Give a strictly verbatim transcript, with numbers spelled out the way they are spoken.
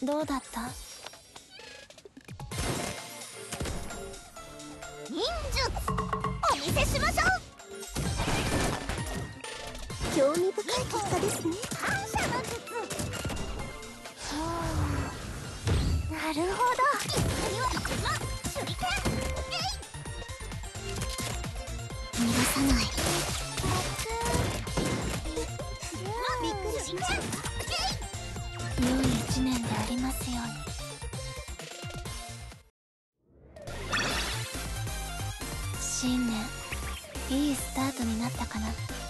どうだった？ 忍術お見せしましょう。興味深い結果ですね。反射の術。なるほど。次は一番手裏剣。逃がさない。びっくりしました。 良い一年でありますように。新年いいスタートになったかな。